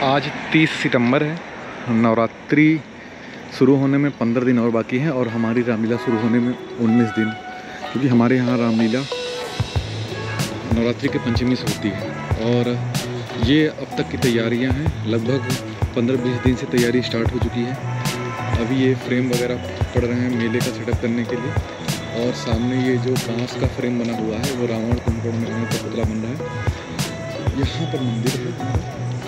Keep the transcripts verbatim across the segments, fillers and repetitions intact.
आज तीस सितंबर है। नवरात्रि शुरू होने में पंद्रह दिन और बाकी हैं और हमारी रामलीला शुरू होने में उन्नीस दिन, क्योंकि हमारे यहाँ रामलीला नवरात्रि के पंचमी से होती है। और ये अब तक की तैयारियां हैं, लगभग पंद्रह बीस दिन से तैयारी स्टार्ट हो चुकी है। अभी ये फ्रेम वगैरह पड़ रहे हैं मेले का सेटअप करने के लिए। और सामने ये जो बांस का फ्रेम बना हुआ है वो रावण कुंभकर्ण में का पुतला बन रहा है। यहाँ पर मंदिर है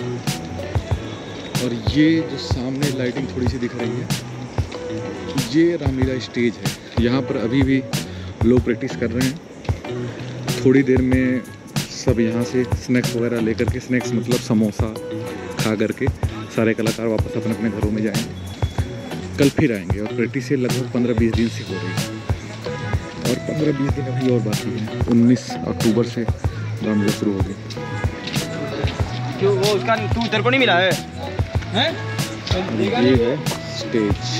और ये जो सामने लाइटिंग थोड़ी सी दिख रही है ये रामलीला स्टेज है। यहाँ पर अभी भी लोग प्रैक्टिस कर रहे हैं। थोड़ी देर में सब यहाँ से स्नैक्स वगैरह लेकर के, स्नैक्स मतलब समोसा खा करके सारे कलाकार वापस अपने अपने घरों में जाएंगे। कल फिर आएंगे और प्रैक्टिस ये लगभग पंद्रह बीस दिन से हो रही है और पंद्रह बीस दिन अभी और बाकी है। उन्नीस अक्टूबर से रामलीला शुरू होगी। क्यों वो उसका तू तेरे को नहीं मिला है? हैं? ये है स्टेज।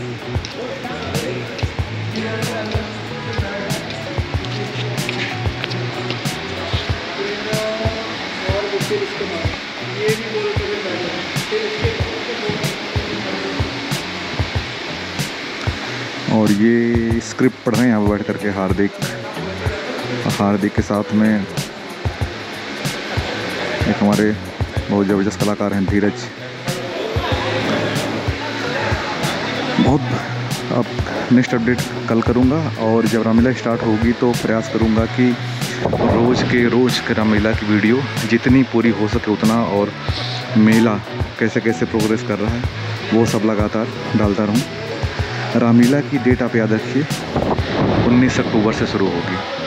और ये स्क्रिप्ट पढ़ रहे हैं यहाँ बैठ करके हार्दिक हार्दिक के साथ में एक हमारे बहुत ज़बरदस्त कलाकार हैं धीरज। बहुत अब नेक्स्ट अपडेट कल करूँगा और जब रामलीला स्टार्ट होगी तो प्रयास करूँगा कि रोज़ के रोज़ के रामलीला की वीडियो जितनी पूरी हो सके उतना, और मेला कैसे कैसे प्रोग्रेस कर रहा है वो सब लगातार डालता रहूँ। रामलीला की डेट आप याद रखिए, उन्नीस अक्टूबर से शुरू होगी।